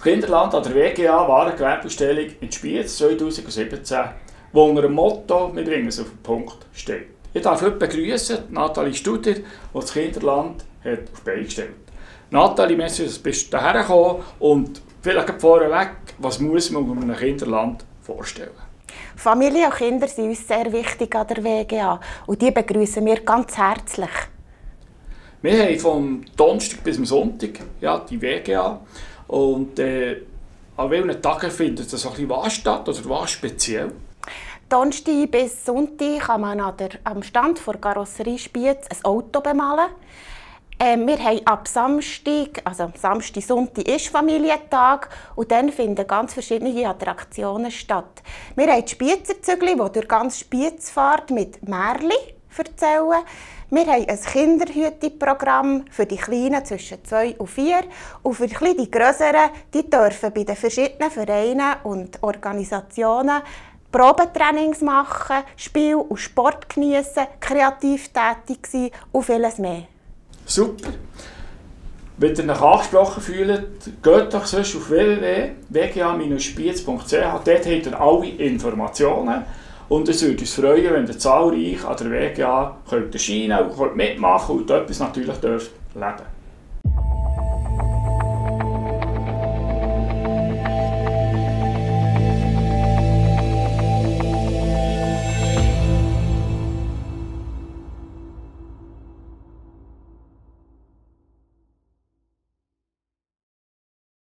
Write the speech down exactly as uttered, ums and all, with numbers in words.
Kinderland an der W G A Warengewerbeausstellung in Spiez zweitausendsiebzehn, wo unter dem Motto «Wir bringen es auf den Punkt» steht. Ich darf heute begrüßen Nathalie Studer, die das Kinderland hat auf die Beine gestellt hat. Nathalie, merci, dass du hierher gekommen bist und vielleicht vorweg, was muss man um ein Kinderland vorstellen? Familie und Kinder sind uns sehr wichtig an der W G A und die begrüßen wir ganz herzlich. Wir haben vom Donnerstag bis zum Sonntag ja, die W G A und äh, an welchen Tagen findet das ein bisschen was statt oder was speziell? Donnerstag bis Sonntag kann man an der, am Stand der Karosserie Spiez ein Auto bemalen. Ähm, wir haben ab Samstag, also Samstag, Sonntag ist Familientag und dann finden ganz verschiedene Attraktionen statt. Wir haben die Spiezerzügel, die durch ganz Spiez fahren mit Märchen erzählen. Wir haben ein Kinderhüte-Programm für die Kleinen zwischen zwei und vier. Und für die Grösseren, die dürfen bei den verschiedenen Vereinen und Organisationen Probetrainings machen, Spiel und Sport geniessen, kreativ tätig sein und vieles mehr. Super! Wenn ihr euch angesprochen fühlt, geht doch sonst auf w w w punkt w g a bindestrich spiez punkt c h. Dort habt ihr alle Informationen. Und es würde uns freuen, wenn ihr zahlreich an der W G A könnt erscheinen und mitmachen und etwas natürlich dürft leben.